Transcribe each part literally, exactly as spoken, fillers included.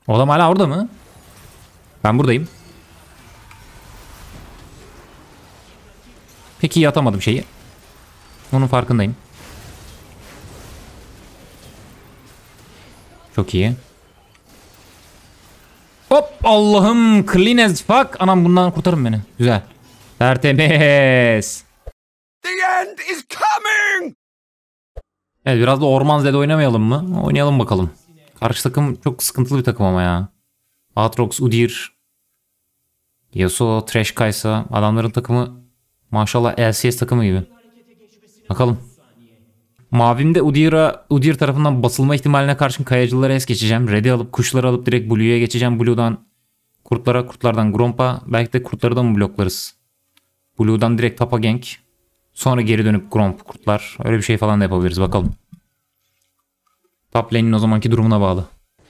O adam hala orada mı? Ben buradayım. Peki iyi atamadım şeyi. Onun farkındayım. Çok iyi. Hop Allah'ım, clean as fuck. Anam, bundan kurtarın beni. Güzel. Tertemiz. The end is coming. Evet, biraz da Orman Zed oynamayalım mı? Oynayalım bakalım. Karşı takım çok sıkıntılı bir takım ama ya. Aatrox, Udyr, Yasuo, Thresh, Kai'Sa. Adamların takımı maşallah L C S takımı gibi. Bakalım. Mavimde Udyr'a, Udyr tarafından basılma ihtimaline karşın kayacılara es geçeceğim. Red'i alıp kuşları alıp direkt Blue'ya geçeceğim. Blue'dan kurtlara, kurtlardan Gromp'a. Belki de kurtları da mı bloklarız? Blue'dan direkt tapa gank. Sonra geri dönüp Gromp, kurtlar. Öyle bir şey falan da yapabiliriz, bakalım. Top lane'in o zamanki durumuna bağlı.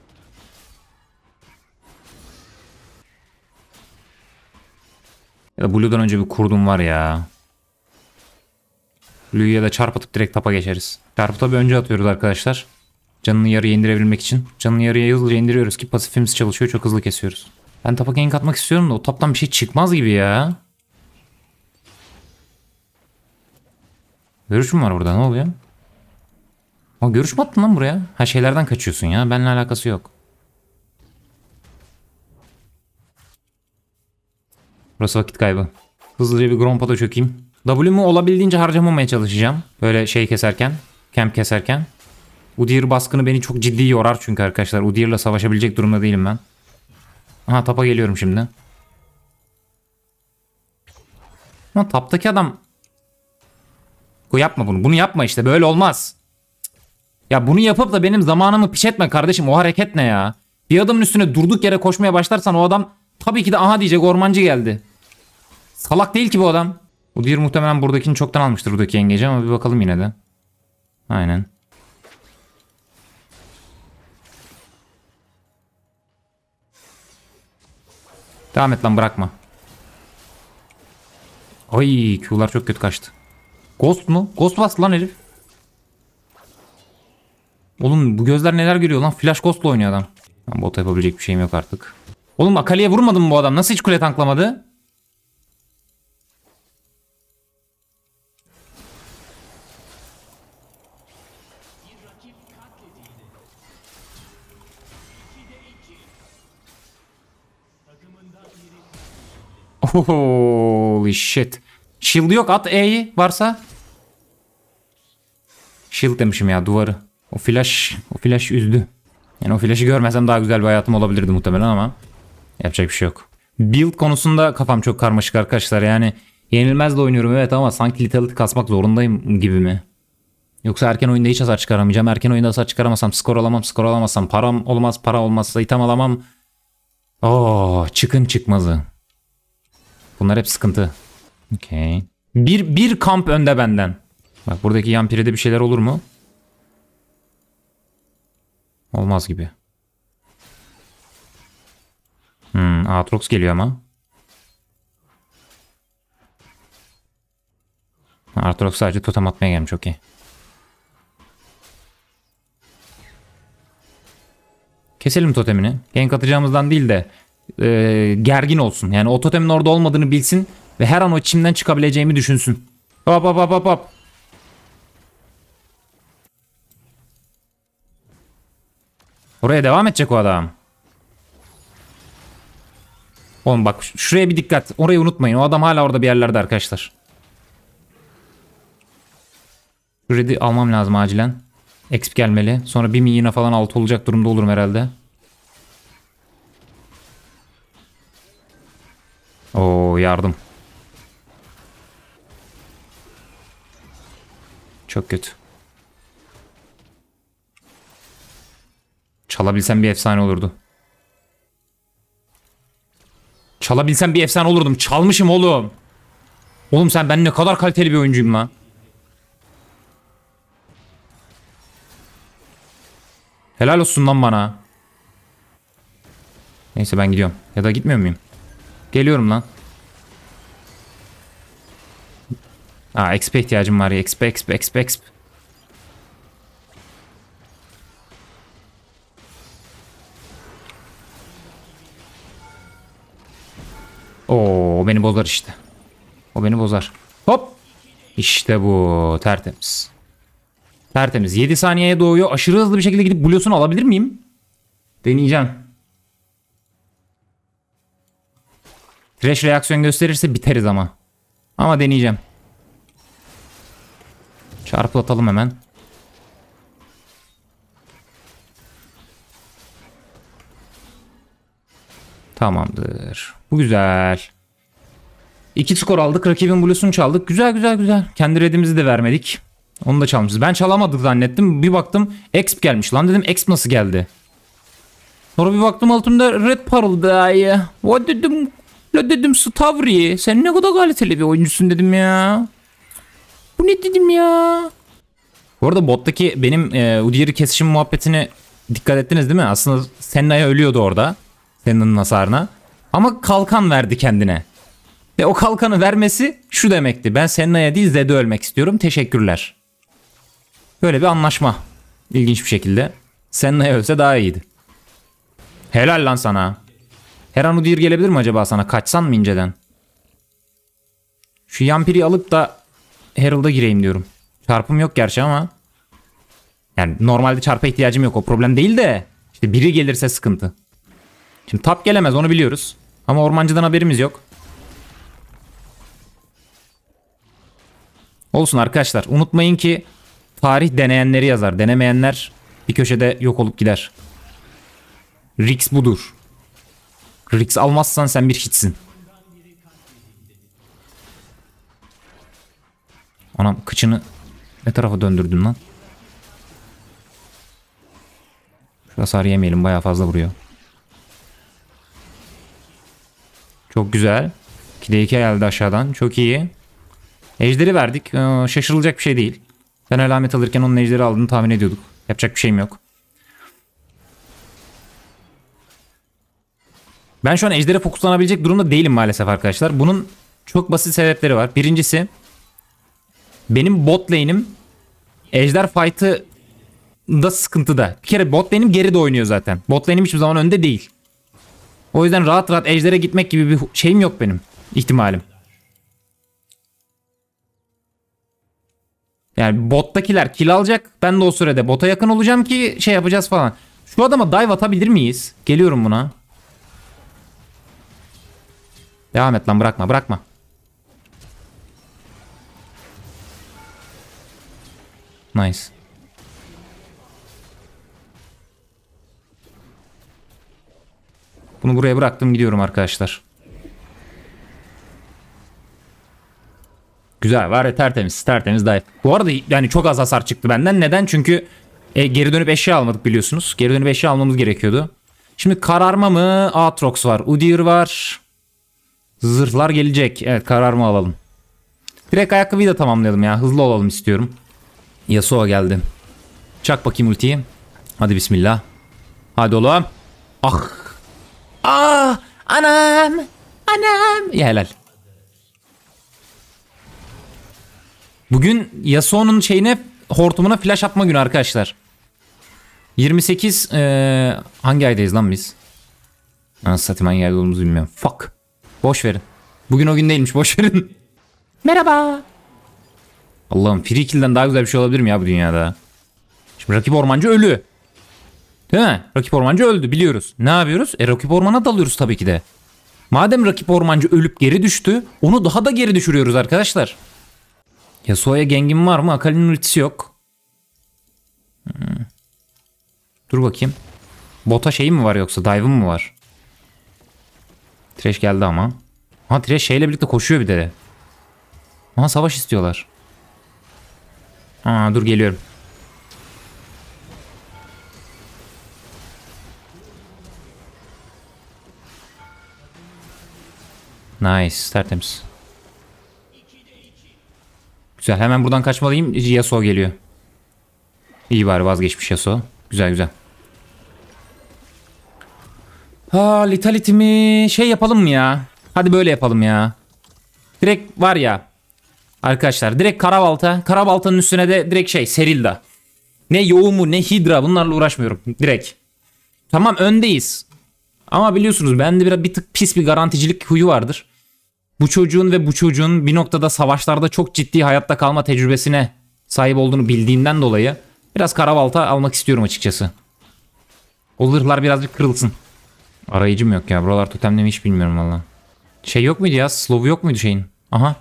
Ya da Blue'dan önce bir kurdum var ya. Blue'ya da çarp atıp direkt tapa geçeriz. Çarpı tabi önce atıyoruz arkadaşlar. Canını yarıya indirebilmek için. Canını yarıya hızlıca indiriyoruz ki pasifimiz çalışıyor. Çok hızlı kesiyoruz. Ben tapa gank atmak istiyorum da o toptan bir şey çıkmaz gibi ya. Görüş mü var burada, ne oluyor? O görüş mü attın lan buraya? Ha, şeylerden kaçıyorsun ya. Benimle alakası yok. Burası vakit kaybı. Hızlıca bir Gromp'a da çökeyim. W'mu olabildiğince harcamamaya çalışacağım. Böyle şey keserken. Camp keserken. Udyr baskını beni çok ciddi yorar çünkü arkadaşlar. Udyr'la savaşabilecek durumda değilim ben. Aha, tapa geliyorum şimdi. Ama taptaki adam... Bu yapma bunu. Bunu yapma işte. Böyle olmaz. Ya bunu yapıp da benim zamanımı piç etme kardeşim. O hareket ne ya? Bir adamın üstüne durduk yere koşmaya başlarsan o adam tabii ki de aha diyecek, ormancı geldi. Salak değil ki bu adam. Udyr muhtemelen buradakini çoktan almıştır, buradaki yengeci, ama bir bakalım yine de. Aynen. Devam et lan, bırakma. Ay, Q'lar çok kötü kaçtı. Ghost mu? Ghost bastı lan herif. Oğlum bu gözler neler görüyor lan? Flash Ghost'la oynuyor adam. Bot yapabilecek bir şeyim yok artık. Oğlum Akali'ye vurmadı mı bu adam? Nasıl hiç kule tanklamadı? Holy shit. Shield yok, at E'yi varsa. Shield demişim ya, duvarı. O flash, o flash üzdü. Yani o flash'ı görmesem daha güzel bir hayatım olabilirdi muhtemelen ama yapacak bir şey yok. Build konusunda kafam çok karmaşık arkadaşlar. Yani yenilmez de oynuyorum evet, ama sanki Lethality kasmak zorundayım gibi mi? Yoksa erken oyunda hiç hasar çıkaramayacağım. Erken oyunda hasar çıkaramazsam skor alamam. Skor alamazsam param olmaz. Para olmazsa item alamam. Oo, çıkın çıkmazı. Bunlar hep sıkıntı. Okay. Bir, bir kamp önde benden. Bak buradaki Yampiri'de bir şeyler olur mu? Olmaz gibi. Hmm, Aatrox geliyor ama. Aatrox sadece totem atmaya gelmiş, okey. Keselim totemini. Gank atacağımızdan değil de e, gergin olsun. Yani o totemin orada olmadığını bilsin ve her an o çimden çıkabileceğimi düşünsün. Hop hop hop hop hop. Oraya devam edecek o adam. Oğlum bak şuraya bir dikkat. Orayı unutmayın. O adam hala orada bir yerlerde arkadaşlar. Şu red'i almam lazım acilen. Exp gelmeli. Sonra bir minyona falan altı olacak durumda olurum herhalde. Oo, yardım. Çok kötü. Çalabilsem bir efsane olurdu. Çalabilsem bir efsane olurdum. Çalmışım oğlum. Oğlum sen, ben ne kadar kaliteli bir oyuncuyum lan. Helal olsun lan bana. Neyse ben gidiyorum. Ya da gitmiyor muyum? Geliyorum lan. Aa, X P ihtiyacım var ya. X P, X P, X P, X P. Oo, o beni bozar işte. O beni bozar. Hop. İşte bu. Tertemiz. Tertemiz. yedi saniyeye doğuyor. Aşırı hızlı bir şekilde gidip Blue'sunu alabilir miyim? Deneyeceğim. Thresh reaksiyon gösterirse biteriz ama. Ama deneyeceğim. Çarpılatalım hemen. Tamamdır. Bu güzel. İki skor aldık. Rakibin Blue'sunu çaldık. Güzel güzel güzel. Kendi redimizi de vermedik. Onu da çalmışız. Ben çalamadık zannettim. Bir baktım exp gelmiş. Lan dedim exp nasıl geldi? Sonra bir baktım altında red parıldı. What dedim? La dedim Stavri. Sen ne kadar kaliteli bir oyuncusun dedim ya. Bu ne dedim ya? Bu arada bottaki benim e, Udyr'i kesişim muhabbetini dikkat ettiniz değil mi? Aslında Senna'ya ölüyordu orada. Senna'nın hasarına. Ama kalkan verdi kendine. Ve o kalkanı vermesi şu demekti. Ben Senna'ya değil Zed'e ölmek istiyorum. Teşekkürler. Böyle bir anlaşma. İlginç bir şekilde. Senna'ya ölse daha iyiydi. Helal lan sana. Her an Udyr gelebilir mi acaba sana? Kaçsan mı inceden? Şu Yampiri alıp da Herald'a gireyim diyorum. Çarpım yok gerçi ama. Yani normalde çarpa ihtiyacım yok. O problem değil de. İşte biri gelirse sıkıntı. Şimdi tap gelemez onu biliyoruz. Ama ormancıdan haberimiz yok. Olsun arkadaşlar. Unutmayın ki tarih deneyenleri yazar. Denemeyenler bir köşede yok olup gider. Rix budur. Rix almazsan sen bir hiçsin. Anam kıçını ne tarafa döndürdün lan? Şu hasarı yemeyelim, bayağı fazla vuruyor. Çok güzel. ikide iki geldi aşağıdan. Çok iyi. Ejderi verdik. Ee, şaşırılacak bir şey değil. Ben alamet alırken onun ejderi aldığını tahmin ediyorduk. Yapacak bir şeyim yok. Ben şu an ejdere fokuslanabilecek durumda değilim maalesef arkadaşlar. Bunun çok basit sebepleri var. Birincisi, benim bot lane'im ejder fight'ı da sıkıntıda. Bir kere bot lane'im geride oynuyor zaten. Bot lane'im hiçbir zaman önde değil. O yüzden rahat rahat ejdere gitmek gibi bir şeyim yok benim. İhtimalim. Yani bottakiler kill alacak. Ben de o sürede bota yakın olacağım ki şey yapacağız falan. Şu adama dive atabilir miyiz? Geliyorum buna. Devam et lan, bırakma bırakma. Nice. Bunu buraya bıraktım, gidiyorum arkadaşlar. Güzel var ya, tertemiz tertemiz dive. Bu arada yani çok az hasar çıktı benden. Neden? Çünkü e, geri dönüp eşya almadık biliyorsunuz. Geri dönüp eşya almamız gerekiyordu. Şimdi kararma mı? Aatrox var. Udyr var. Zırhlar gelecek. Evet, kararma alalım. Direkt ayakkabıyı da tamamlayalım ya. Hızlı olalım istiyorum. Yasuo geldi. Çak bakayım ultiyi. Hadi bismillah. Hadi oğlum. Ah. Ah. Anam. Anam. Ya helal. Bugün Yasuo'nun şeyine, hortumuna flash atma günü arkadaşlar. yirmi sekiz ee, hangi aydayız lan biz? Nasıl satayım, hangi ayda olduğumuzu bilmiyorum. Fuck. Boş verin. Bugün o gün değilmiş, boş verin. Merhaba. Allah'ım, free kill'den daha güzel bir şey olabilir mi ya bu dünyada? Şimdi rakip ormancı ölü. Değil mi? Rakip ormancı öldü, biliyoruz. Ne yapıyoruz? E rakip ormana dalıyoruz tabii ki de. Madem rakip ormancı ölüp geri düştü, onu daha da geri düşürüyoruz arkadaşlar. Yasuo'ya gengim var mı? Akali'nin ultisi yok. Hmm. Dur bakayım. Bota şeyi mi var yoksa? Dive'ım mı var? Thresh geldi ama. Ha, Thresh şeyle birlikte koşuyor bir de. Aha, savaş istiyorlar. Aa, dur geliyorum. Nice, tertemiz. Güzel, hemen buradan kaçmalıyım. Yasuo geliyor. İyi bari vazgeçmiş Yasuo. Güzel güzel. Ha, Lethality mi? Şey yapalım mı ya? Hadi böyle yapalım ya. Direkt var ya. Arkadaşlar direkt Karabalta. Karabalta'nın üstüne de direkt şey Serilda. Ne Yoğumu ne Hydra, bunlarla uğraşmıyorum. Direkt. Tamam, öndeyiz. Ama biliyorsunuz bende biraz bir tık pis bir garanticilik huyu vardır. bu çocuğun ve bu çocuğun bir noktada savaşlarda çok ciddi hayatta kalma tecrübesine sahip olduğunu bildiğimden dolayı biraz karabalta almak istiyorum açıkçası. O zırhlar birazcık kırılsın. Arayıcım yok ya. Buralar totemle mi hiç bilmiyorum valla. Şey yok muydu ya? Slow'u yok muydu şeyin? Aha.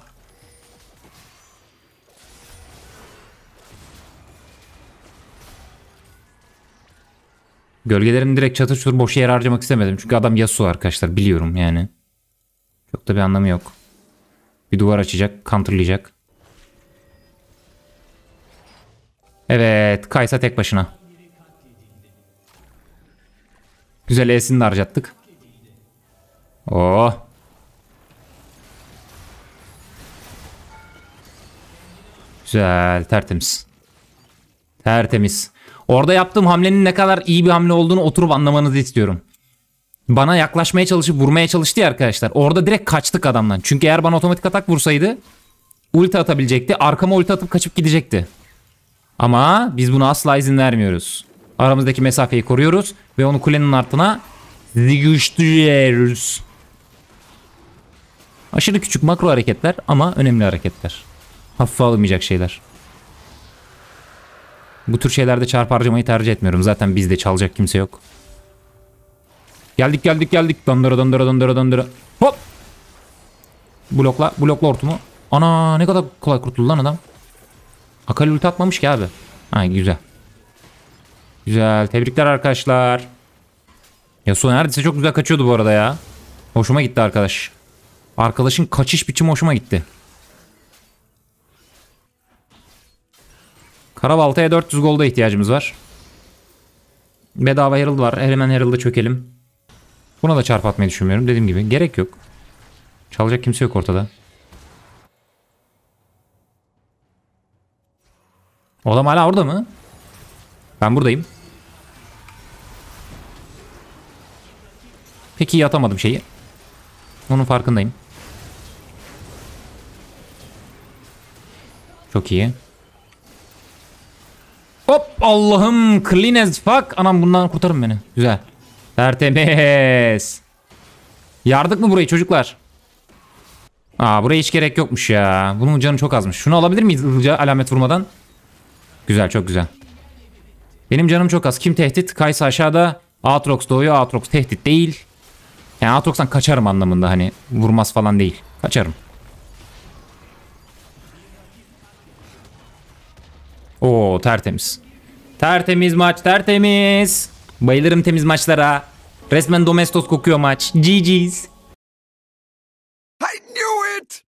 Gölgelerini direkt çatır çutur boş yere harcamak istemedim. Çünkü adam Yasuo arkadaşlar. Biliyorum yani. Çok da bir anlamı yok. Bir duvar açacak. Counterlayacak. Evet. Kaysa tek başına. Güzel E'sini de harcattık. Oh. Güzel. Tertemiz. Tertemiz. Orada yaptığım hamlenin ne kadar iyi bir hamle olduğunu oturup anlamanızı istiyorum. Bana yaklaşmaya çalışıp vurmaya çalıştı ya arkadaşlar. Orada direkt kaçtık adamdan. Çünkü eğer bana otomatik atak vursaydı ulti atabilecekti. Arkama ulti atıp kaçıp gidecekti. Ama biz buna asla izin vermiyoruz. Aramızdaki mesafeyi koruyoruz ve onu kulenin altına sıkıştırıyoruz. Aşırı küçük makro hareketler ama önemli hareketler. Hafife alınmayacak şeyler. Bu tür şeylerde çarp harcamayı tercih etmiyorum. Zaten bizde çalacak kimse yok. Geldik geldik geldik. Döndüre döndüre döndüre döndüre. Hop. Blokla. Blokla hortumu. Ana ne kadar kolay kurtuldu lan adam. Akali ulti atmamış ki abi. Ha güzel. Güzel. Tebrikler arkadaşlar. Yasuo neredeyse çok güzel kaçıyordu bu arada ya. Hoşuma gitti arkadaş. Arkadaşın kaçış biçimi hoşuma gitti. Karabalta'ya dört yüz golda ihtiyacımız var. Bedava Herald var. Hemen Herald'a çökelim. Buna da çarp atmayı düşünmüyorum. Dediğim gibi gerek yok. Çalacak kimse yok ortada. O adam hala orada mı? Ben buradayım. Peki iyi atamadım şeyi. Onun farkındayım. Çok iyi. Hop Allah'ım clean as fuck. Anam bundan kurtarın beni. Güzel. Tertemiz. Yardık mı burayı çocuklar? Aa buraya hiç gerek yokmuş ya. Bunun canı çok azmış. Şunu alabilir miyiz hızlıca alamet vurmadan? Güzel çok güzel. Benim canım çok az. Kim tehdit? Kaysa aşağıda. Aatrox doğuyor. Aatrox tehdit değil. Yani Aatrox'tan kaçarım anlamında hani. Vurmaz falan değil. Kaçarım. Oo tertemiz. Tertemiz maç tertemiz. Bayılırım temiz maçlara. Resmen Domestos kokuyor maç. G G's. I knew it!